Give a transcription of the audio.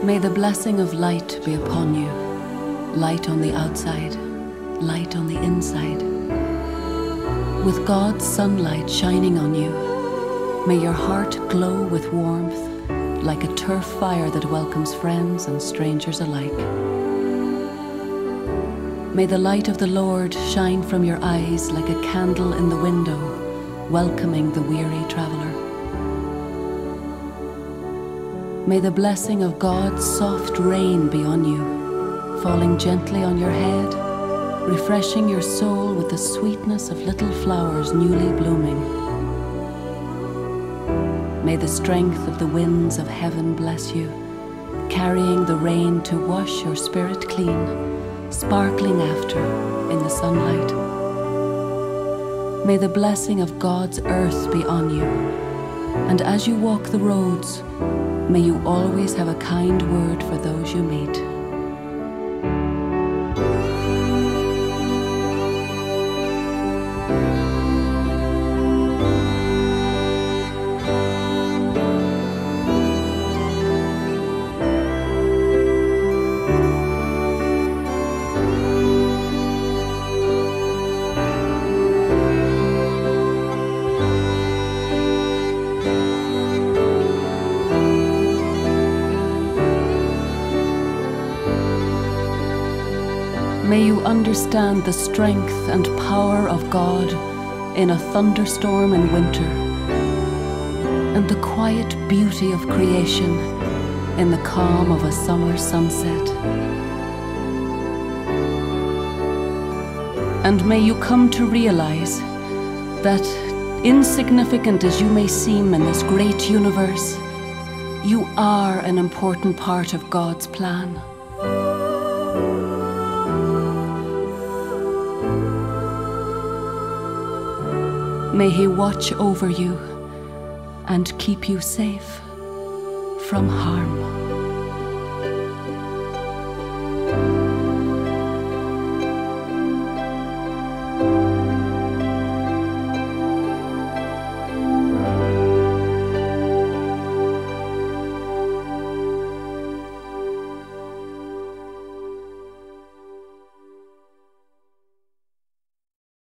May the blessing of light be upon you, light on the outside, light on the inside. With God's sunlight shining on you, may your heart glow with warmth, like a turf fire that welcomes friends and strangers alike. May the light of the Lord shine from your eyes like a candle in the window, welcoming the weary traveler. May the blessing of God's soft rain be on you, falling gently on your head, refreshing your soul with the sweetness of little flowers newly blooming. May the strength of the winds of heaven bless you, carrying the rain to wash your spirit clean, sparkling after in the sunlight. May the blessing of God's earth be on you, and as you walk the roads, may you always have a kind word for those you meet. May you understand the strength and power of God in a thunderstorm in winter, and the quiet beauty of creation in the calm of a summer sunset. And may you come to realize that, insignificant as you may seem in this great universe, you are an important part of God's plan. May He watch over you and keep you safe from harm.